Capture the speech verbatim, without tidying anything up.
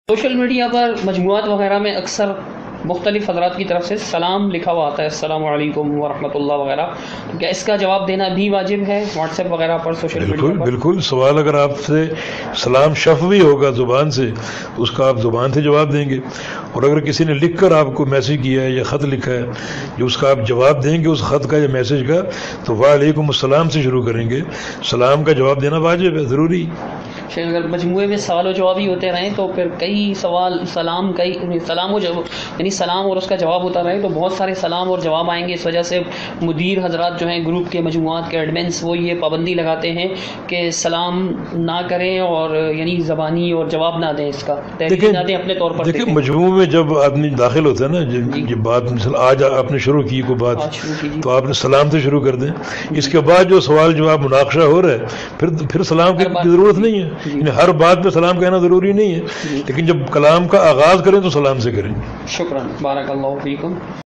Social media پر مجموعات وغیرہ میں اکثر مختلف حضرات کی طرف سے سلام لکھا ہوا آتا ہے، السلام علیکم ورحمۃ اللہ وغیرہ، تو کیا اس کا جواب دینا بھی واجب ہے واٹس ایپ وغیرہ پر، سوشل میڈیا بالکل پر؟ بالکل سوال اگر آپ سے سلام شفوی ہوگا زبان سے تو اس کا آپ زبان سے جواب دیں گے، اور اگر کسی نے لکھ کر آپ کو میسج کیا ہے یا خط لکھا ہے جو اس کا آپ جواب دیں گے اس خط کا یا میسج کا، تو وعلیکم السلام سے شروع کریں گے۔ سلام کا جواب دینا واجب ہے، ضروری۔ شاید اگر مجموعے میں سوال و جواب ہی ہوتے رہیں تو پھر کئی سوال سلام کئی سلام و جواب یعنی سلام اور اس کا جواب ہوتا رہے تو بہت سارے سلام اور جواب آئیں گے۔ اس وجہ سے مدیر حضرات جو ہیں گروپ کے مجموعات کے ایڈمنس وہ یہ پابندی لگاتے ہیں کہ سلام نہ کریں اور یعنی زبانی اور جواب نہ دیں، اس کا تحریر نہ دیں اپنے طور پر۔ دیکھیں مجموعے میں جب آدمی داخل ہوتا ہے نا، جب بات مثلا آج آپ نے شروع کی کوئی بات تو آپ نے سلام سے شروع کر دیں، اس کے بعد جو سوال جواب مناقشہ ہو رہا ہے پھر پھر سلام کی ضرورت نہیں ہے، یعنی ہر بات پہ سلام کہنا ضروری نہیں ہے، لیکن جب کلام کا آغاز کریں تو سلام سے کریں۔ شکراً، بارک اللہ فیکم۔